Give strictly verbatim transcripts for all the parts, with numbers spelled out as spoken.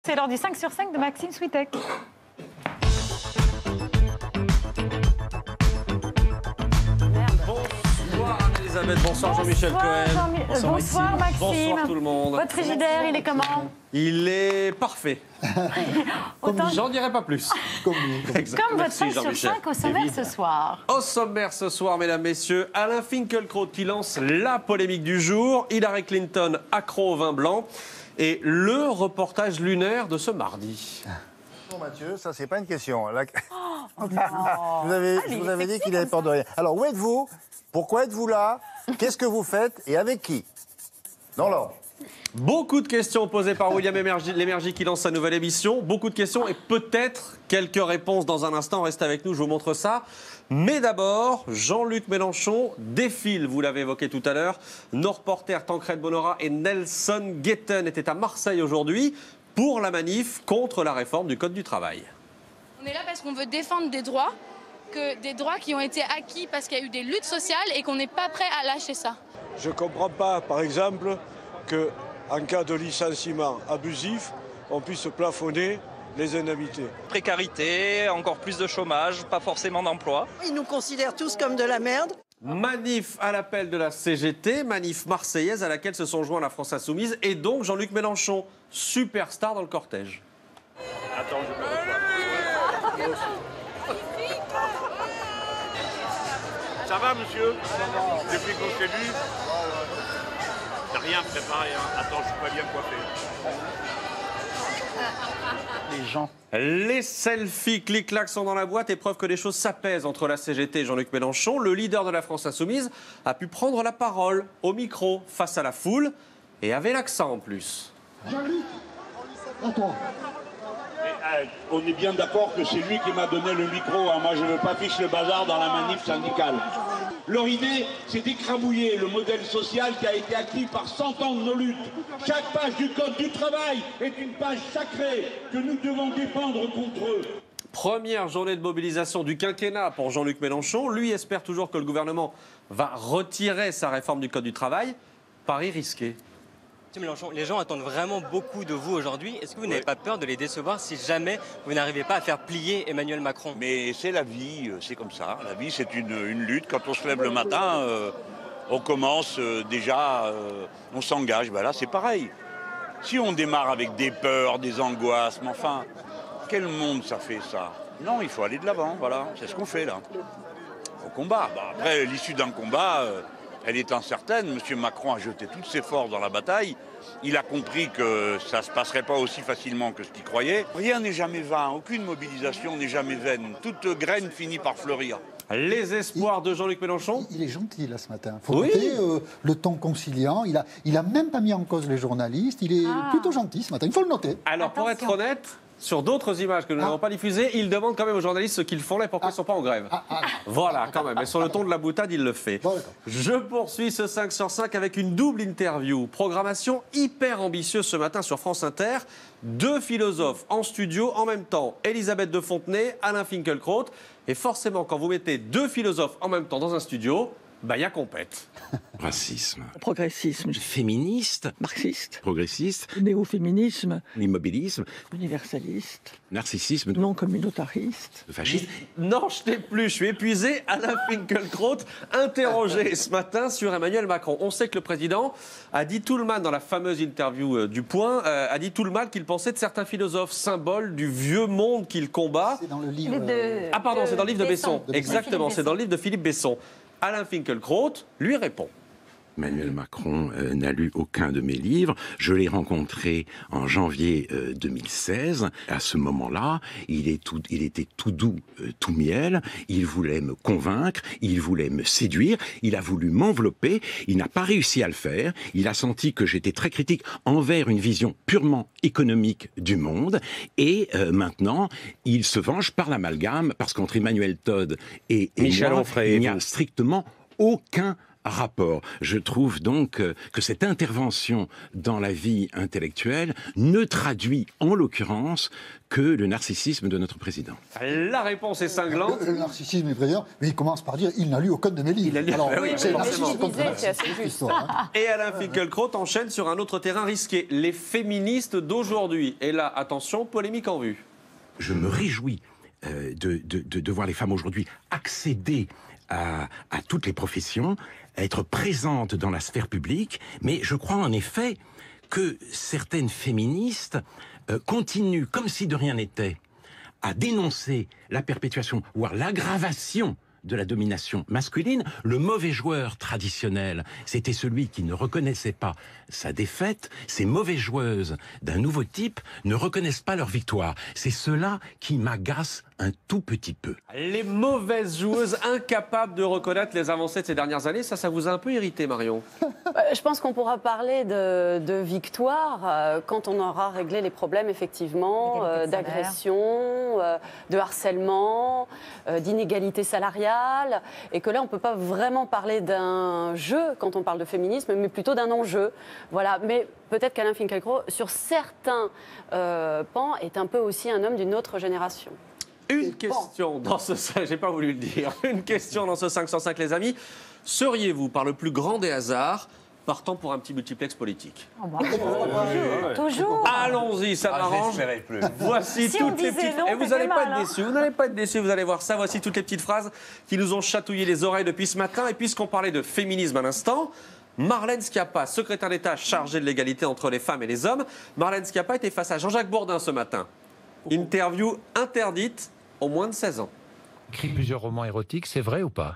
C'est l'heure du cinq sur cinq de Maxime Switek. Bonsoir Anne-Elisabeth, bonsoir Jean-Michel Cohen. Jean bonsoir, bonsoir Maxime. Bonsoir tout le monde. Votre frigidaire, il est comment? Il est parfait. Autant... J'en dirai pas plus. Comme, Comme votre cinq sur cinq au sommaire ce soir. Au sommaire ce soir, mesdames, messieurs, Alain Finkielkraut qui lance la polémique du jour, Hillary Clinton accro au vin blanc et le reportage lunaire de ce mardi. Bon Mathieu, ça c'est pas une question. La... Oh, vous avez, ah, je vous avais dit qu'il avait peur de rien. Alors où êtes-vous? Pourquoi êtes-vous là? Qu'est-ce que vous faites? Et avec qui? Dans l'ordre. Beaucoup de questions posées par William Lémergie qui lance sa nouvelle émission. Beaucoup de questions et peut-être quelques réponses dans un instant. Restez avec nous, je vous montre ça. Mais d'abord, Jean-Luc Mélenchon défile, vous l'avez évoqué tout à l'heure. Nos reporters Tancred Bonora et Nelson Guetten étaient à Marseille aujourd'hui pour la manif contre la réforme du Code du travail. On est là parce qu'on veut défendre des droits, que des droits qui ont été acquis parce qu'il y a eu des luttes sociales et qu'on n'est pas prêt à lâcher ça. Je ne comprends pas, par exemple, qu'en cas de licenciement abusif, on puisse plafonner les indemnités. Précarité, encore plus de chômage, pas forcément d'emploi. Ils nous considèrent tous comme de la merde. Manif à l'appel de la C G T, manif marseillaise à laquelle se sont joints la France Insoumise et donc Jean-Luc Mélenchon, superstar dans le cortège. Attends, je peux Ça va, monsieur? Depuis qu'on s'est vu, t'as rien préparé, hein? Attends, je suis pas bien coiffé. Les gens. Les selfies clic-clac sont dans la boîte et preuve que les choses s'apaisent entre la C G T et Jean-Luc Mélenchon. Le leader de la France Insoumise a pu prendre la parole au micro face à la foule et avait l'accent en plus. Jean-Luc, à toi. Euh, on est bien d'accord que c'est lui qui m'a donné le micro. Hein. Moi, je ne veux pas fiche le bazar dans la manif syndicale. Leur idée, c'est d'écrabouiller le modèle social qui a été acquis par cent ans de nos luttes. Chaque page du Code du travail est une page sacrée que nous devons défendre contre eux. Première journée de mobilisation du quinquennat pour Jean-Luc Mélenchon. Lui espère toujours que le gouvernement va retirer sa réforme du Code du travail. Pari risqué. Monsieur Mélenchon, les gens attendent vraiment beaucoup de vous aujourd'hui. Est-ce que vous n'avez oui. pas peur de les décevoir si jamais vous n'arrivez pas à faire plier Emmanuel Macron? Mais c'est la vie, c'est comme ça. La vie, c'est une, une lutte. Quand on se lève le matin, euh, on commence euh, déjà, euh, on s'engage. Ben là, c'est pareil. Si on démarre avec des peurs, des angoisses, mais enfin, quel monde ça fait ça? Non, il faut aller de l'avant, voilà. C'est ce qu'on fait là. Au combat. Ben, après, l'issue d'un combat... Euh, elle est incertaine. Monsieur Macron a jeté toutes ses forces dans la bataille. Il a compris que ça ne se passerait pas aussi facilement que ce qu'il croyait. Rien n'est jamais vain, aucune mobilisation n'est jamais vaine. Toute graine finit par fleurir. Les espoirs il, de Jean-Luc Mélenchon. Il est gentil là ce matin. Il faut oui. noter euh, le ton conciliant. Il a, il a même pas mis en cause les journalistes. Il est ah. plutôt gentil ce matin. Il faut le noter. Alors Attention. Pour être honnête... Sur d'autres images que nous n'avons ah. pas diffusées, il demande quand même aux journalistes ce qu'ils font là et pourquoi ah. ils ne sont pas en grève. Ah. Ah. Voilà, quand même. Et sur le ton de la boutade, il le fait. Bon, Je poursuis ce cinq sur cinq avec une double interview. Programmation hyper ambitieuse ce matin sur France Inter. Deux philosophes en studio en même temps. Elisabeth de Fontenay, Alain Finkielkraut. Et forcément, quand vous mettez deux philosophes en même temps dans un studio... Bah, il y a compète. Racisme. Progressisme. Féministe. Marxiste. Progressiste. Néo-féminisme. Immobilisme. Universaliste. Narcissisme. Non communautariste. Fasciste. Non, je t'ai plus, je suis épuisé. Alain Finkielkraut, interrogé ce matin sur Emmanuel Macron. On sait que le président a dit tout le mal dans la fameuse interview euh, du Point, euh, a dit tout le mal qu'il pensait de certains philosophes symboles du vieux monde qu'il combat. C'est dans le livre... De... Ah pardon, c'est dans le livre de Besson. Besson. Exactement, c'est dans le livre de Philippe Besson. Alain Finkielkraut lui répond. Emmanuel Macron euh, n'a lu aucun de mes livres. Je l'ai rencontré en janvier euh, deux mille seize. À ce moment-là, il, est tout, il était tout doux, euh, tout miel. Il voulait me convaincre, il voulait me séduire. Il a voulu m'envelopper. Il n'a pas réussi à le faire. Il a senti que j'étais très critique envers une vision purement économique du monde. Et euh, maintenant, il se venge par l'amalgame parce qu'entre Emmanuel Todd et, et Michel moi, Onfray, il n'y a strictement aucun rapport. Je trouve donc euh, que cette intervention dans la vie intellectuelle ne traduit en l'occurrence que le narcissisme de notre président. La réponse est cinglante. Le, le narcissisme du président, mais il commence par dire il n'a lu aucun de mes livres. Il a lu, Alors, bah oui, c'est forcément. C'est assez juste. Hein. Et Alain Finkielkraut enchaîne sur un autre terrain risqué, les féministes d'aujourd'hui. Et là, attention, polémique en vue. Je me réjouis euh, de, de, de, de voir les femmes aujourd'hui accéder à, à toutes les professions, à être présentes dans la sphère publique, mais je crois en effet que certaines féministes euh, continuent, comme si de rien n'était, à dénoncer la perpétuation, voire l'aggravation de la domination masculine. Le mauvais joueur traditionnel, c'était celui qui ne reconnaissait pas sa défaite. Ces mauvaises joueuses d'un nouveau type ne reconnaissent pas leur victoire. C'est cela qui m'agace un tout petit peu. Les mauvaises joueuses incapables de reconnaître les avancées de ces dernières années, ça, ça vous a un peu irrité, Marion? Je pense qu'on pourra parler de, de victoire euh, quand on aura réglé les problèmes, effectivement, euh, d'agression, euh, de harcèlement, euh, d'inégalité salariale, et que là, on ne peut pas vraiment parler d'un jeu quand on parle de féminisme, mais plutôt d'un enjeu. Voilà. Mais peut-être qu'Alain Finkielkraut, sur certains euh, pans, est un peu aussi un homme d'une autre génération. Une question dans ce... J'ai pas voulu le dire. Une question dans ce cinq cent cinq, les amis. Seriez-vous, par le plus grand des hasards, partant pour un petit multiplex politique? Oh bah, oh, toujours. Allons-y, ça ah, m'arrange. Voici si toutes les petites... Non, Et vous n'allez pas mal, être hein. déçus. Vous n'allez pas être déçus. Vous allez voir ça. Voici toutes les petites phrases qui nous ont chatouillé les oreilles depuis ce matin. Et puisqu'on parlait de féminisme à l'instant, Marlène Schiappa, secrétaire d'État chargée de l'égalité entre les femmes et les hommes. Marlène Schiappa était face à Jean-Jacques Bourdin ce matin. Interview interdite aux moins de seize ans. Écrit plusieurs romans érotiques, c'est vrai ou pas?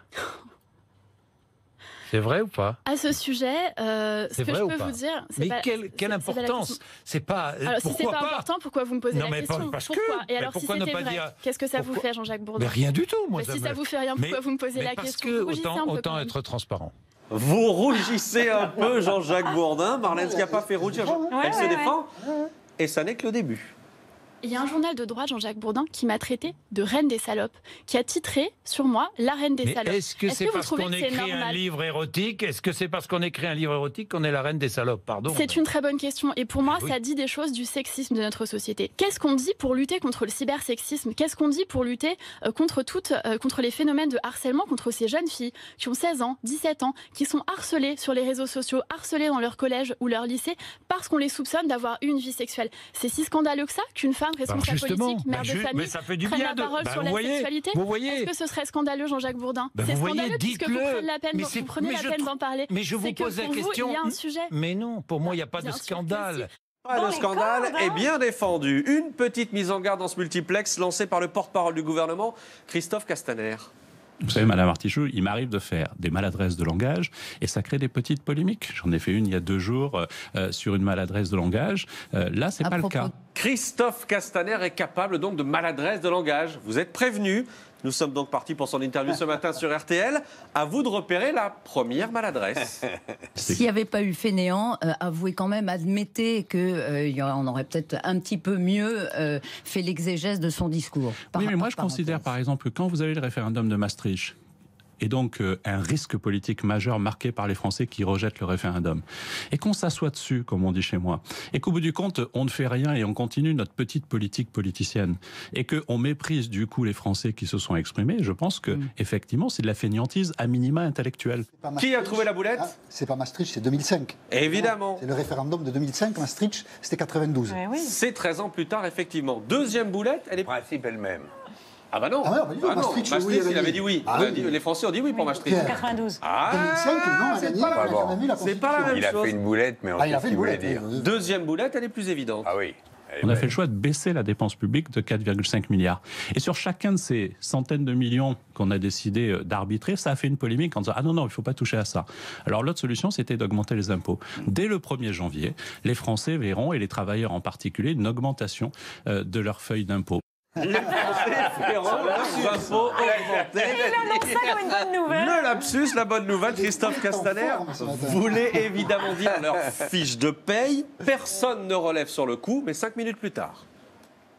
C'est vrai ou pas? À ce sujet, euh, ce que je peux vous dire... Mais pas, quelle, quelle importance? C'est pas... Alors, si c'est pas, pas important, pourquoi vous me posez non, la mais question? parce Pourquoi? que, Et alors, pourquoi si c'était vrai, dire... qu'est-ce que ça pourquoi... vous fait, Jean-Jacques Bourdin? Mais rien du tout, moi. Mais ça si me... ça vous fait rien, pourquoi mais, vous me posez mais la parce question? que Vous autant, un peu autant être transparent. Vous rougissez un peu, Jean-Jacques Bourdin. Marlène Schiappa fait rougir. Ouais, Elle ouais, se défend. ouais. Et ça n'est que le début. Il y a un journal de droite, Jean-Jacques Bourdin, qui m'a traité de reine des salopes, qui a titré sur moi la reine des mais salopes. Est-ce que c'est -ce parce qu'on écrit un livre érotique? Est-ce que c'est parce qu'on écrit un livre érotique qu'on est la reine des salopes? Pardon. C'est une très bonne question. Et pour moi, oui. ça dit des choses du sexisme de notre société. Qu'est-ce qu'on dit pour lutter contre le cybersexisme? Qu'est-ce qu'on dit pour lutter euh, contre, toutes, euh, contre les phénomènes de harcèlement contre ces jeunes filles qui ont seize ans, dix-sept ans, qui sont harcelées sur les réseaux sociaux, harcelées dans leur collège ou leur lycée parce qu'on les soupçonne d'avoir eu une vie sexuelle? C'est si scandaleux que ça qu'une femme responsable bah politique, mère bah de famille, mais ça fait du prenne bien la de... parole bah sur vous la voyez, sexualité. Vous voyez. Est-ce que ce serait scandaleux, Jean-Jacques Bourdin? bah C'est voyez, scandaleux puisque vous prenez la peine, mais vous prenez la peine d'en parler. Mais je vous pose la question. Il y a un sujet. Mais non, pour moi, il n'y a pas de scandale. Pas de scandale est bien défendu. Une petite mise en garde dans ce multiplex lancée par le porte-parole du gouvernement, Christophe Castaner. Vous savez, Madame Artichaut, il m'arrive de faire des maladresses de langage et ça crée des petites polémiques. J'en ai fait une il y a deux jours euh, sur une maladresse de langage. Euh, là, c'est pas le cas. Christophe Castaner est capable donc de maladresse de langage. Vous êtes prévenu. Nous sommes donc partis pour son interview ce matin sur R T L. À vous de repérer la première maladresse. S'il n'y avait pas eu fainéant, euh, avouez quand même, admettez qu'on euh, aurait peut-être un petit peu mieux euh, fait l'exégèse de son discours. Oui, mais moi je considère par exemple que quand vous avez le référendum de Maastricht, et donc euh, un risque politique majeur marqué par les Français qui rejettent le référendum. Et qu'on s'assoit dessus, comme on dit chez moi, et qu'au bout du compte, on ne fait rien et on continue notre petite politique politicienne, et qu'on méprise du coup les Français qui se sont exprimés, je pense que mmh. effectivement c'est de la fainéantise à minima intellectuelle. Qui a trouvé la boulette? ah, C'est pas Maastricht, c'est deux mille cinq. Évidemment. C'est le référendum de deux mille cinq, Maastricht, c'était quatre-vingt-douze. Oui, oui. C'est treize ans plus tard, effectivement. Deuxième boulette, elle est... Le principe est le même. Ah bah non, ah, bah, ah non. Maastricht, Maastricht oui, il avait dit oui. Ah, oui. Dit, les Français ont dit oui pour Maastricht. En quatre-vingt-douze. Ah, deux mille cinq, non, c'est pas, la... la c'est pas la même il chose. Il a fait une boulette, mais on ah, sait ce qu'il voulait dire. Deuxième boulette, elle est plus évidente. Ah oui. On a fait le choix de baisser la dépense publique de quatre virgule cinq milliards. Et sur chacun de ces centaines de millions qu'on a décidé d'arbitrer, ça a fait une polémique en disant « Ah non, non, il ne faut pas toucher à ça ». Alors l'autre solution, c'était d'augmenter les impôts. Dès le premier janvier, les Français verront, et les travailleurs en particulier, une augmentation de leur feuille d'impôt. Les Français verront leurs impôts augmenter. Il annonce ça comme une bonne nouvelle. Le lapsus, la bonne nouvelle, Christophe Castaner voulait évidemment dire leur fiche de paye. Personne ne relève sur le coup, mais cinq minutes plus tard.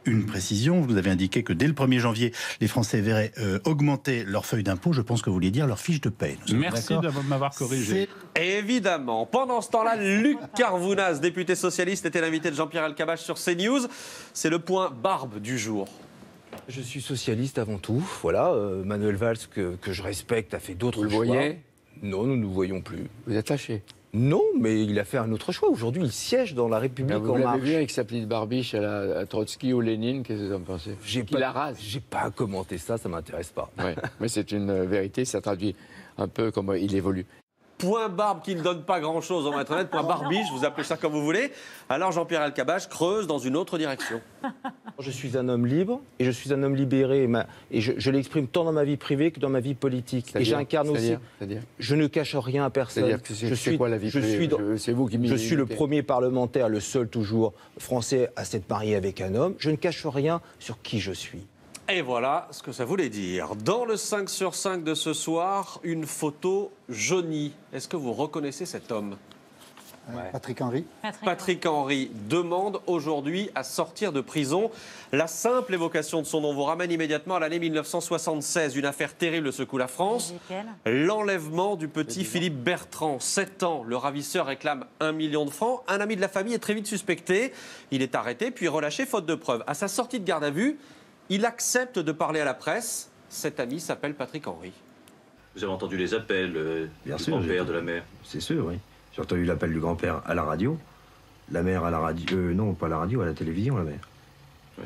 une précision. Vous avez indiqué que dès le premier janvier, les Français verraient euh, augmenter leur feuille d'impôt. Je pense que vous vouliez dire leur fiche de paie. Merci de m'avoir corrigé. Évidemment. Pendant ce temps-là, Luc Carvounas, député socialiste, était l'invité de Jean-Pierre Elkabbach sur CNews. C'est le point barbe du jour. Je suis socialiste avant tout. Voilà, euh, Manuel Valls, que, que je respecte, a fait d'autres choix. Vous le voyez ? Non, nous ne nous voyons plus. Vous êtes fâché ? Non, mais il a fait un autre choix. Aujourd'hui, il siège dans la République vous en marche. Vous l'avez vu avec sa petite barbiche à, la, à Trotsky ou Lénine, qu'est-ce que vous en pensez ? J'ai pas, la rase. J'ai pas à commenter ça, ça m'intéresse pas. Ouais, mais c'est une vérité, ça traduit un peu comment il évolue. Point barbe qui ne donne pas grand-chose, on va être honnête. Point barbiche, vous appelez ça comme vous voulez. Alors Jean-Pierre Elkabbach creuse dans une autre direction. Je suis un homme libre et je suis un homme libéré. Et, ma, et je, je l'exprime tant dans ma vie privée que dans ma vie politique. Et j'incarne aussi. Je ne cache rien à personne. C'est-à-dire que c'est, je suis, quoi la vie je privée suis dans, je, c'est vous qui Je suis le premier parlementaire, le seul toujours français à s'être marié avec un homme. Je ne cache rien sur qui je suis. Et voilà ce que ça voulait dire. Dans le cinq sur cinq de ce soir, une photo jaunie. Est-ce que vous reconnaissez cet homme ? Ouais. Patrick Henry. Patrick. Patrick Henry demande aujourd'hui à sortir de prison. La simple évocation de son nom vous ramène immédiatement à l'année mille neuf cent soixante-seize. Une affaire terrible secoue la France. L'enlèvement du petit Philippe Bertrand, sept ans. Le ravisseur réclame un million de francs. Un ami de la famille est très vite suspecté. Il est arrêté puis relâché faute de preuves. À sa sortie de garde à vue, il accepte de parler à la presse. Cet ami s'appelle Patrick Henry. Vous avez entendu les appels euh, Bien du sûr, grand-père, de la mère? C'est sûr, oui. J'ai entendu l'appel du grand-père à la radio, la mère à la radio... Euh, non, pas à la radio, à la télévision, la mère. Oui.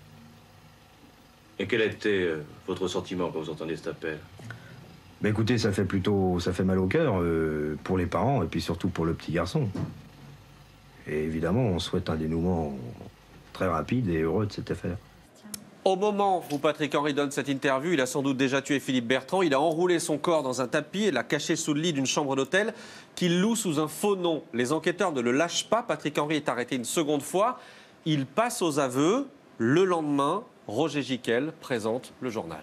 Et quel a été euh, votre sentiment quand vous entendez cet appel? Ben écoutez, ça fait plutôt... ça fait mal au cœur euh, pour les parents et puis surtout pour le petit garçon. Et évidemment, on souhaite un dénouement très rapide et heureux de cette affaire. Au moment où Patrick Henry donne cette interview, il a sans doute déjà tué Philippe Bertrand. Il a enroulé son corps dans un tapis et l'a caché sous le lit d'une chambre d'hôtel qu'il loue sous un faux nom. Les enquêteurs ne le lâchent pas. Patrick Henry est arrêté une seconde fois. Il passe aux aveux. Le lendemain, Roger Gicquel présente le journal.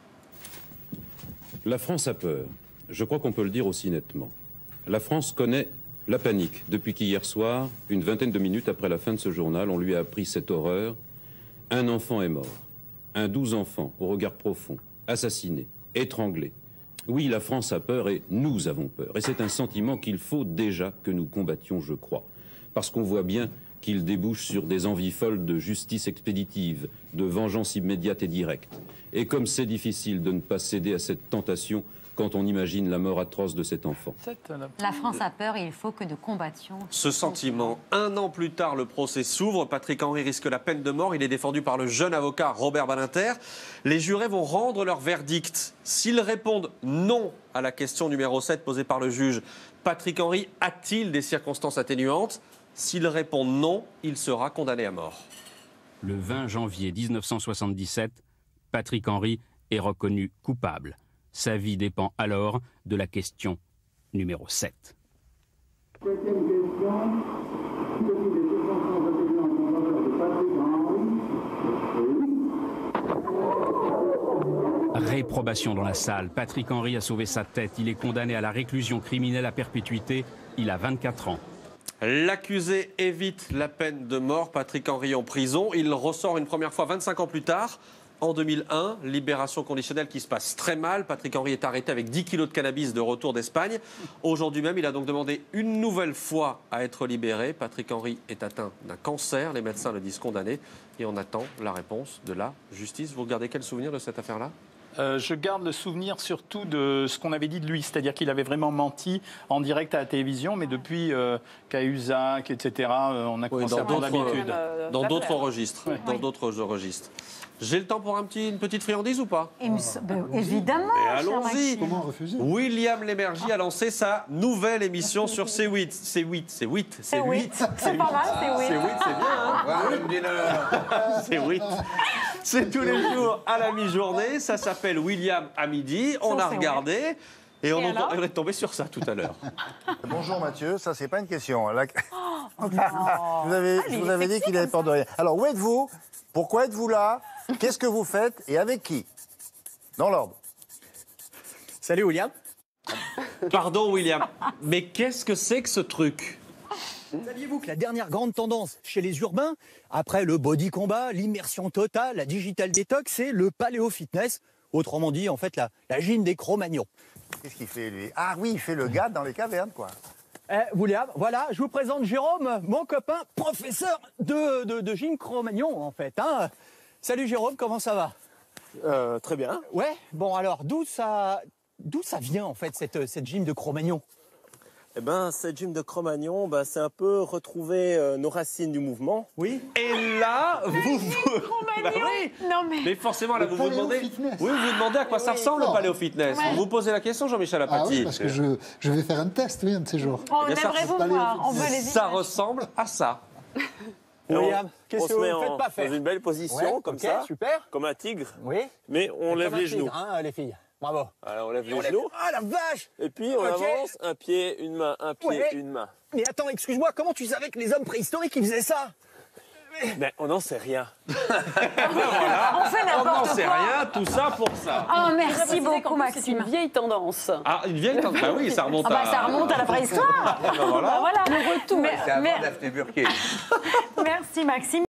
La France a peur. Je crois qu'on peut le dire aussi nettement. La France connaît la panique depuis qu'hier soir, une vingtaine de minutes après la fin de ce journal, on lui a appris cette horreur. Un enfant est mort. Un douze enfants, au regard profond, assassinés, étranglés. Oui, la France a peur et nous avons peur. Et c'est un sentiment qu'il faut déjà que nous combattions, je crois. Parce qu'on voit bien qu'il débouche sur des envies folles de justice expéditive, de vengeance immédiate et directe. Et comme c'est difficile de ne pas céder à cette tentation quand on imagine la mort atroce de cet enfant. La France a peur et il faut que nous combattions. Ce sentiment, un an plus tard, le procès s'ouvre. Patrick Henry risque la peine de mort. Il est défendu par le jeune avocat Robert Badinter. Les jurés vont rendre leur verdict. S'ils répondent non à la question numéro sept posée par le juge, Patrick Henry a-t-il des circonstances atténuantes? S'il répond non, il sera condamné à mort. Le vingt janvier mille neuf cent soixante-dix-sept, Patrick Henry est reconnu coupable. Sa vie dépend alors de la question numéro sept. Réprobation dans la salle. Patrick Henry a sauvé sa tête. Il est condamné à la réclusion criminelle à perpétuité. Il a vingt-quatre ans. L'accusé évite la peine de mort. Patrick Henry en prison. Il ressort une première fois vingt-cinq ans plus tard. En deux mille un, libération conditionnelle qui se passe très mal. Patrick Henry est arrêté avec dix kilos de cannabis de retour d'Espagne. Aujourd'hui même, il a donc demandé une nouvelle fois à être libéré. Patrick Henry est atteint d'un cancer. Les médecins le disent condamné. Et on attend la réponse de la justice. Vous gardez quel souvenir de cette affaire-là ? Euh, je garde le souvenir surtout de ce qu'on avait dit de lui, c'est-à-dire qu'il avait vraiment menti en direct à la télévision, mais depuis euh, Cahuzac, et cetera, euh, on a commencé à prendre l'habitude. Euh, dans d'autres registres. Ouais. Dans oui. d'autres registres. J'ai le temps pour un petit, une petite friandise ou pas? ben, Évidemment. Et allons-y. Comment refuser? William Lémergie a lancé sa nouvelle émission sur C huit. C huit, c'est huit, c'est huit. C'est pas mal, c'est huit. C'est huit, c'est bien, hein? C'est huit. C'est tous les jours à la mi-journée. Ça s'appelle William à midi. On a regardé. Et on, et on est tombé sur ça tout à l'heure. Bonjour Mathieu, ça c'est pas une question. La... Oh, vous avez, je vous avais dit qu'il avait peur de rien. Alors où êtes-vous? Pourquoi êtes-vous là? Qu'est-ce que vous faites et avec qui? Dans l'ordre. Salut William. Pardon William, mais qu'est-ce que c'est que ce truc? Saviez-vous que la dernière grande tendance chez les urbains, après le body combat, l'immersion totale, la digital détox, c'est le paléo-fitness, autrement dit, en fait, la, la gym des Cro-Magnons. Qu'est-ce qu'il fait, lui? Ah oui, il fait le gars dans les cavernes, quoi. Eh, William, voilà, je vous présente Jérôme, mon copain, professeur de, de, de gym Cro-Magnon, en fait. Hein. Salut Jérôme, comment ça va? euh, Très bien. Ouais, bon alors, d'où ça, d'où ça vient, en fait, cette, cette gym de Cro-Magnon? Eh ben, cette gym de Cro-Magnon, ben, c'est un peu retrouver euh, nos racines du mouvement. Oui. Et là, vous... vous... Bah oui. Non mais... mais forcément, là, vous vous demandez... Oui, vous vous demandez à quoi ça ressemble non. le paléo fitness. Ouais. Vous vous posez la question, Jean-Michel Apathy. Ah oui, parce que je, je vais faire un test, oui, un de ces jours. On Eh bien, ça, aimerait vous c'est voir, on veut les Ça images. ressemble à ça. William, qu'est-ce on que se vous met ne en, faites pas faire? dans une belle position, Ouais, comme ok, ça, super. comme un tigre, Oui. mais on Comme lève un les tigre, genoux. hein, les filles. Bravo. Alors, on lève Et les on lève- genoux, Ah la vache! et puis on Ok. avance, un pied, une main, un pied, Ouais. une main. Mais attends, excuse-moi, comment tu savais que les hommes préhistoriques, ils faisaient ça? Mais on n'en sait rien. Voilà. On fait On n'en n'importe sait quoi. rien, tout ça pour ça. Oh, Je merci précisais qu'en beaucoup, plus, C'est Maxime. une vieille tendance. Ah, une vieille tendance. Bah oui, ça remonte Ah bah, à... ça remonte à la préhistoire. Ben voilà. Bah voilà. Le retour. C'est avant Daphné Burquier. Merci, Maxime.